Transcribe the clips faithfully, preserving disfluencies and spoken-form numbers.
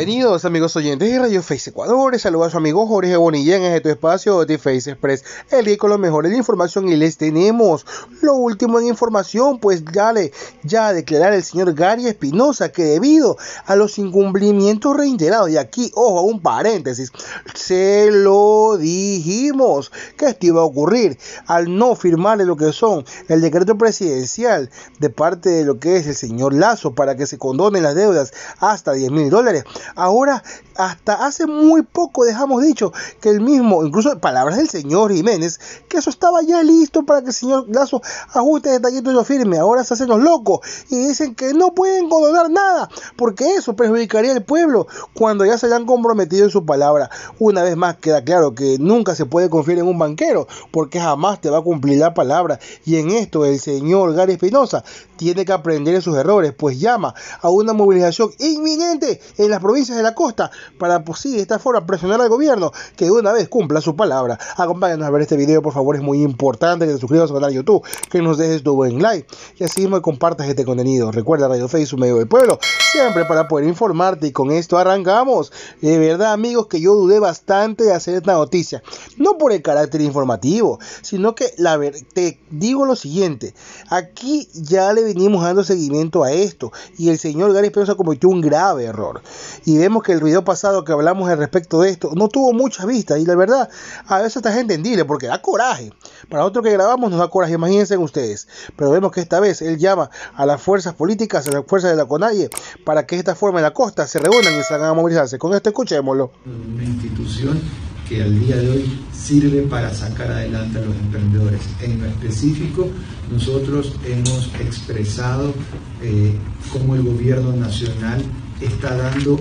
Bienvenidos amigos oyentes de Radio Face Ecuador, saludos a su amigo Jorge Bonilla en este espacio de Face Express, el día con lo mejor de información, y les tenemos lo último en información. Pues ya le ya declarar el señor Gary Espinosa que debido a los incumplimientos reiterados, y aquí ojo un paréntesis, se lo dijimos que esto iba a ocurrir al no firmar lo que son el decreto presidencial de parte de lo que es el señor Lazo para que se condonen las deudas hasta diez mil dólares. Ahora, hasta hace muy poco dejamos dicho que el mismo, incluso palabras del señor Jiménez, que eso estaba ya listo para que el señor Lazo ajuste detallitos y lo firme. Ahora se hacen los locos y dicen que no pueden condonar nada porque eso perjudicaría al pueblo cuando ya se hayan comprometido en su palabra. Una vez más queda claro que nunca se puede confiar en un banquero porque jamás te va a cumplir la palabra, y en esto el señor Gary Espinosa tiene que aprender de sus errores, pues llama a una movilización inminente en las provincias de la costa para, pues sí, de esta forma presionar al gobierno que de una vez cumpla su palabra. Acompáñanos a ver este video, por favor, es muy importante que te suscribas a su canal de YouTube, que nos dejes tu buen like y así mismo compartas este contenido. Recuerda, Radio Face, un medio del pueblo, siempre para poder informarte, y con esto arrancamos. De verdad, amigos, que yo dudé bastante de hacer esta noticia, no por el carácter informativo, sino que la ver te digo lo siguiente: aquí ya le venimos dando seguimiento a esto y el señor Gary Espinosa cometió un grave error, y vemos que el video pasado que hablamos al respecto de esto no tuvo muchas vistas, y la verdad a veces está entendible porque da coraje. Para otro que grabamos nos da coraje, imagínense ustedes, pero vemos que esta vez él llama a las fuerzas políticas, a las fuerzas de la CONAIE, para que de esta forma en la costa se reúnan y salgan a movilizarse. Con esto escuchémoslo. Una institución que al día de hoy sirve para sacar adelante a los emprendedores. En lo específico, nosotros hemos expresado eh, cómo el gobierno nacional está dando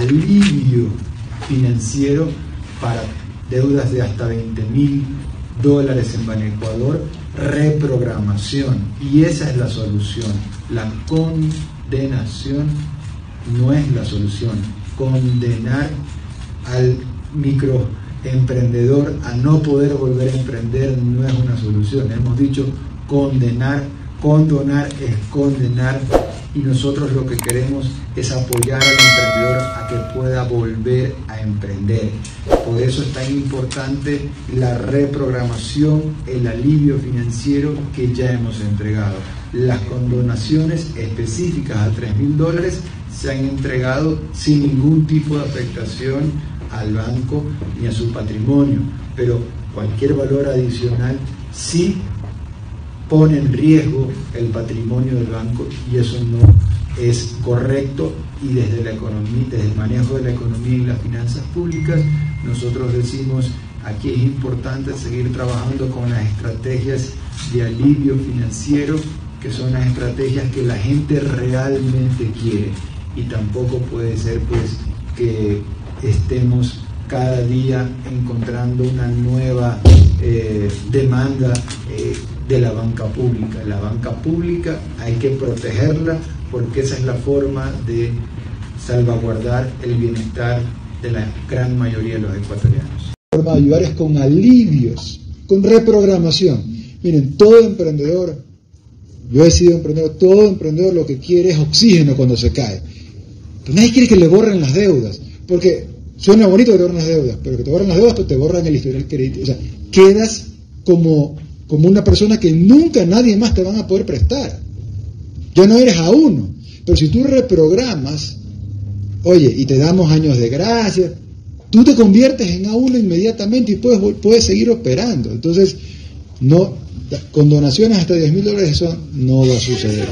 alivio financiero para deudas de hasta veinte mil dólares en Banecuador, reprogramación, y esa es la solución. La condenación no es la solución. Condenar al microemprendedor a no poder volver a emprender no es una solución. Hemos dicho condenar, condonar es condenar, y nosotros lo que queremos es apoyar al emprendedor a que pueda volver a emprender. Por eso es tan importante la reprogramación, el alivio financiero que ya hemos entregado. Las condonaciones específicas a tres mil dólares se han entregado sin ningún tipo de afectación al banco ni a su patrimonio, pero cualquier valor adicional sí pone en riesgo el patrimonio del banco, y eso no es correcto. Y desde la economía, desde el manejo de la economía y las finanzas públicas, nosotros decimos aquí es importante seguir trabajando con las estrategias de alivio financiero, que son las estrategias que la gente realmente quiere, y tampoco puede ser pues que estemos cada día encontrando una nueva eh, demanda eh, de la banca pública. La banca pública hay que protegerla porque esa es la forma de salvaguardar el bienestar de la gran mayoría de los ecuatorianos. La forma de ayudar es con alivios, con reprogramación. Miren, todo emprendedor, yo he sido emprendedor, todo emprendedor lo que quiere es oxígeno cuando se cae. Pero nadie quiere que le borren las deudas, porque suena bonito que te borren las deudas, pero que te borren las deudas, pero te borran el historial crediticio. O sea, quedas como, como una persona que nunca nadie más te van a poder prestar. Ya no eres a uno. Pero si tú reprogramas, oye, y te damos años de gracia, tú te conviertes en A uno inmediatamente y puedes, puedes seguir operando. Entonces, no, con donaciones hasta diez mil dólares eso no va a suceder.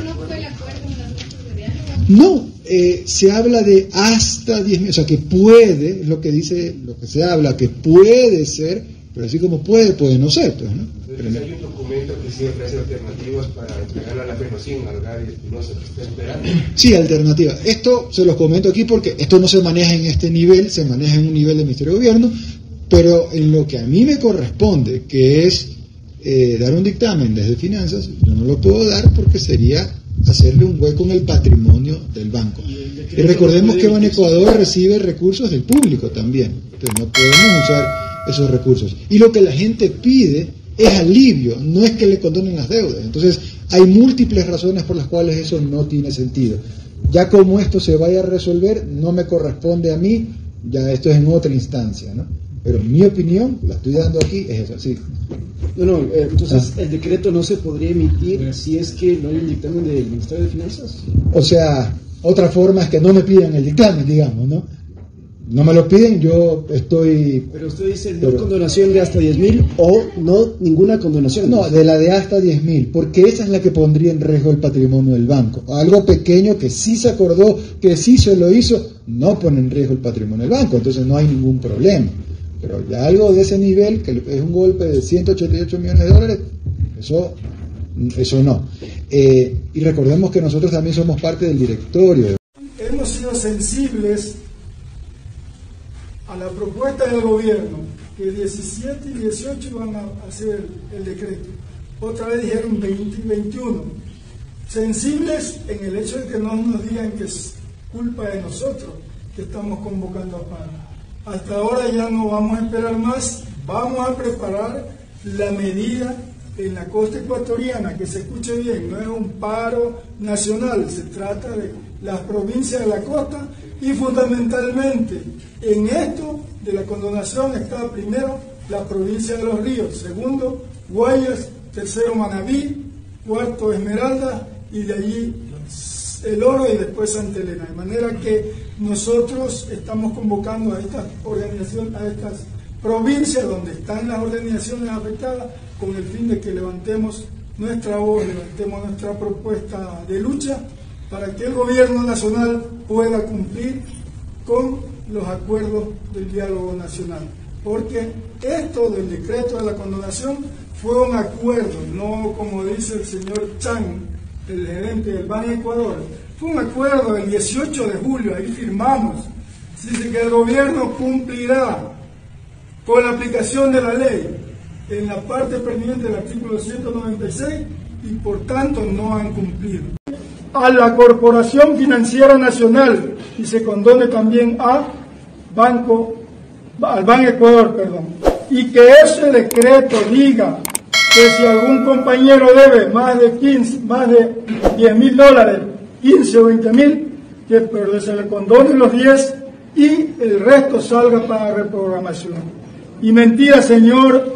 No, eh, se habla de hasta diez mil, o sea que puede, es lo que dice, lo que se habla, que puede ser, pero así como puede, puede no ser, pues, ¿no? Pero hay un documento que siempre hace alternativas para entregar a la FENOCIN, al Gary Espinosa, que está esperando. Sí, alternativas. Esto se los comento aquí porque esto no se maneja en este nivel, se maneja en un nivel de Ministerio de Gobierno, pero en lo que a mí me corresponde, que es eh, dar un dictamen desde Finanzas, yo no lo puedo dar porque sería hacerle un hueco en el patrimonio del banco. Y recordemos que Banecuador recibe recursos del público también, entonces no podemos usar esos recursos. Y lo que la gente pide es alivio, no es que le condonen las deudas. Entonces hay múltiples razones por las cuales eso no tiene sentido. Ya como esto se vaya a resolver, no me corresponde a mí, ya esto es en otra instancia, ¿no? Pero mi opinión, la estoy dando aquí, es esa, sí. No, no, eh, entonces ah. el decreto no se podría emitir si es que no hay un dictamen del Ministerio de Finanzas. O sea, otra forma es que no me pidan el dictamen, digamos, ¿no? No me lo piden, yo estoy... Pero usted dice no pero, condonación de hasta diez mil o no ninguna condonación. No, de la de hasta diez mil, porque esa es la que pondría en riesgo el patrimonio del banco. Algo pequeño que sí se acordó, que sí se lo hizo, no pone en riesgo el patrimonio del banco, entonces no hay ningún problema. Pero ya algo de ese nivel, que es un golpe de ciento ochenta y ocho millones de dólares, eso, eso no. Eh, y recordemos que nosotros también somos parte del directorio. Hemos sido sensibles a la propuesta del gobierno, que diecisiete y dieciocho iban a hacer el, el decreto. Otra vez dijeron veinte y veintiuno. Sensibles en el hecho de que no nos digan que es culpa de nosotros que estamos convocando a paro. Hasta ahora ya no vamos a esperar más, vamos a preparar la medida en la costa ecuatoriana, que se escuche bien, no es un paro nacional, se trata de las provincias de la costa y fundamentalmente en esto de la condonación está primero la provincia de Los Ríos, segundo Guayas, tercero Manabí, cuarto Esmeralda y de allí El Oro y después Santa Elena, de manera que nosotros estamos convocando a estas organizaciones, a estas provincias donde están las organizaciones afectadas con el fin de que levantemos nuestra voz, levantemos nuestra propuesta de lucha para que el gobierno nacional pueda cumplir con los acuerdos del diálogo nacional. Porque esto del decreto de la condonación fue un acuerdo, no como dice el señor Chan, el gerente del Ban Ecuador. Fue un acuerdo el dieciocho de julio, ahí firmamos. Dice que el gobierno cumplirá con la aplicación de la ley en la parte pertinente del artículo ciento noventa y seis y por tanto no han cumplido. A la Corporación Financiera Nacional y se condone también a Banco, al Ban Ecuador, perdón, y que ese decreto diga que si algún compañero debe más de quince, más de diez mil dólares, quince o veinte mil, que pero se le condonen los diez y el resto salga para reprogramación. Y mentira, señor,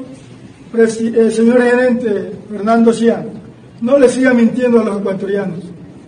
eh, señor gerente Fernando Cian, no le siga mintiendo a los ecuatorianos.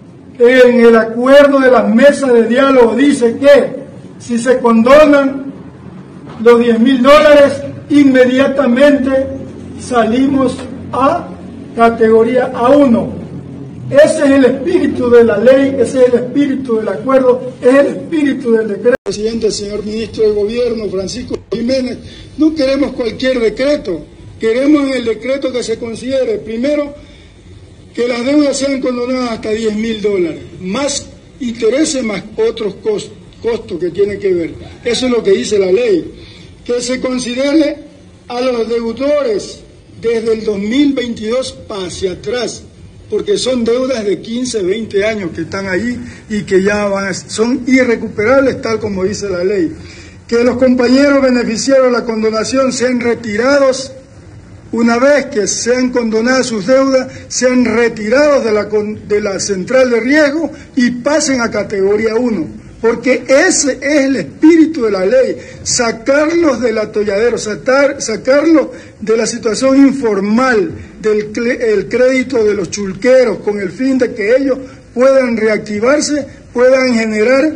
En el acuerdo de la mesa de diálogo dice que si se condonan los diez mil dólares, inmediatamente salimos a categoría A uno. Ese es el espíritu de la ley, ese es el espíritu del acuerdo, es el espíritu del decreto. Presidente, señor ministro de Gobierno, Francisco Jiménez, no queremos cualquier decreto, queremos en el decreto que se considere, primero, que las deudas sean condonadas hasta diez mil dólares, más intereses, más otros costos, costos que tienen que ver. Eso es lo que dice la ley. Que se considere a los deudores desde el dos mil veintidós para hacia atrás, porque son deudas de quince, veinte años que están allí y que ya van a, son irrecuperables tal como dice la ley. Que los compañeros beneficiarios de la condonación sean retirados, una vez que sean condonadas sus deudas, sean retirados de la, de la central de riesgo y pasen a categoría uno. Porque ese es el espíritu de la ley, sacarlos del atolladero, sacar, sacarlos de la situación informal, del el crédito de los chulqueros, con el fin de que ellos puedan reactivarse, puedan generar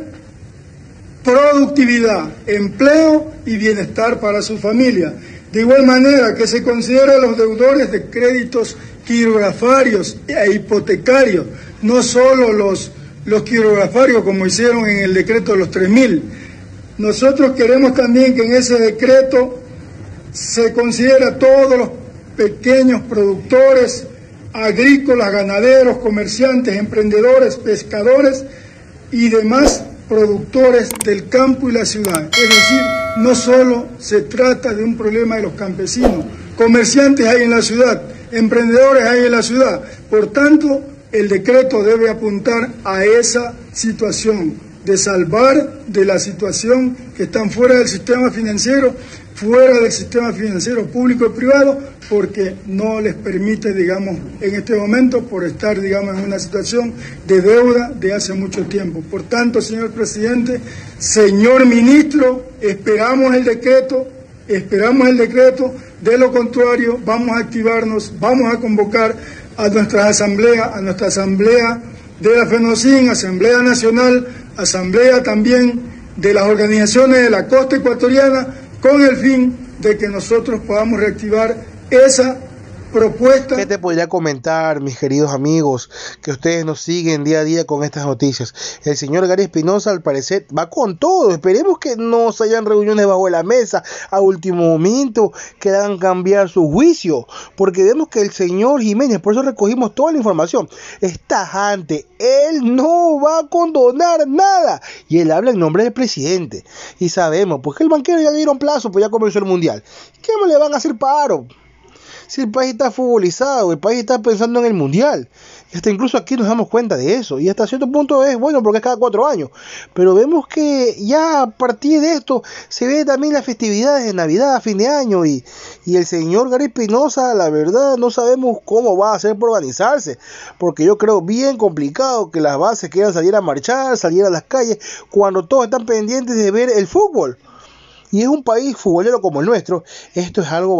productividad, empleo y bienestar para su familia. De igual manera que se considera a los deudores de créditos quirografarios e hipotecarios, no solo los los quirografarios como hicieron en el decreto de los tres mil. Nosotros queremos también que en ese decreto se considere a todos los pequeños productores, agrícolas, ganaderos, comerciantes, emprendedores, pescadores y demás productores del campo y la ciudad. Es decir, no solo se trata de un problema de los campesinos, comerciantes hay en la ciudad, emprendedores hay en la ciudad, por tanto, el decreto debe apuntar a esa situación. de salvar de la situación que están fuera del sistema financiero, fuera del sistema financiero público y privado, porque no les permite, digamos, en este momento, por estar, digamos, en una situación de deuda de hace mucho tiempo. Por tanto, señor presidente, señor ministro, esperamos el decreto, esperamos el decreto, de lo contrario vamos a activarnos, vamos a convocar a nuestras asambleas, a nuestra asamblea de la FENOCIN, Asamblea Nacional, asamblea también de las organizaciones de la costa ecuatoriana, con el fin de que nosotros podamos reactivar esa propuesta. ¿Qué te podría comentar, mis queridos amigos, que ustedes nos siguen día a día con estas noticias? El señor Gary Espinosa, al parecer, va con todo. Esperemos que no se hayan reuniones bajo la mesa a último momento, que hagan cambiar su juicio, porque vemos que el señor Jiménez, por eso recogimos toda la información, es tajante. Él no va a condonar nada, y él habla en nombre del presidente. Y sabemos, pues que el banquero ya le dieron plazo, pues ya comenzó el mundial. ¿Qué no le van a hacer paro? Si el país está futbolizado, el país está pensando en el mundial, y hasta incluso aquí nos damos cuenta de eso, y hasta cierto punto es bueno porque es cada cuatro años, pero vemos que ya a partir de esto se ve también las festividades de Navidad, fin de año, y, y el señor Gary Espinosa, la verdad no sabemos cómo va a hacer por organizarse, porque yo creo bien complicado que las bases quieran salir a marchar, salir a las calles, cuando todos están pendientes de ver el fútbol. Y es un país futbolero como el nuestro, esto es algo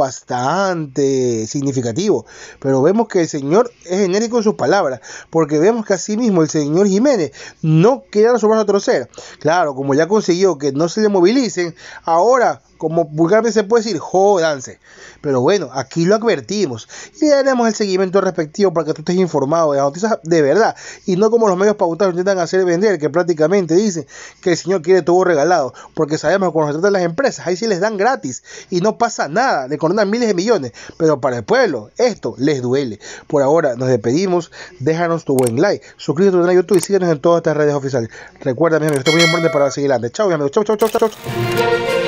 bastante significativo. Pero vemos que el señor es enérgico en sus palabras, porque vemos que así mismo el señor Jiménez no quiere dar su brazo a torcer. Claro, como ya consiguió que no se le movilicen, ahora, como vulgarmente se puede decir, jódanse. Pero bueno, aquí lo advertimos y le daremos el seguimiento respectivo para que tú estés informado de las noticias de verdad, y no como los medios pautados intentan hacer vender, que prácticamente dicen que el señor quiere todo regalado, porque sabemos que cuando se trata de las empresas, ahí sí les dan gratis y no pasa nada, le condonan miles de millones, pero para el pueblo esto les duele. Por ahora nos despedimos, déjanos tu buen like, suscríbete a YouTube y síguenos en todas estas redes oficiales. Recuerda, mis amigos, esto es muy importante para seguir adelante. Chao, mis amigos, chao, chao, chao, chao.